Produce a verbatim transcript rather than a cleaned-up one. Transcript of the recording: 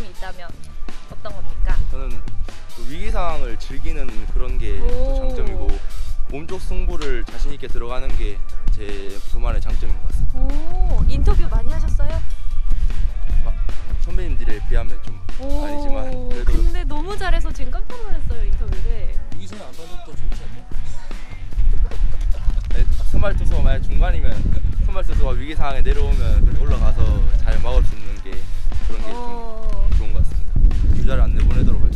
장점이 있다면 어떤 겁니까? 저는 또 위기 상황을 즐기는 그런 게 또 장점이고 몸쪽 승부를 자신 있게 들어가는 게 제 저만의 장점인 것 같습니다. 오, 인터뷰 많이 하셨어요? 막 선배님들에 비하면 좀 아니지만 그래도 근데 너무 잘해서 지금 깜짝 놀랐어요, 인터뷰를. 위기상 안 받으면 더 좋지 않냐? 네, 선발 투수가 만약 중간이면 선발 투수가 위기 상황에 내려오면 올라가서 잘 막을 수 있는 게 그런 게 좀 어... 좋은 것 같습니다. 주자를 안 내보내도록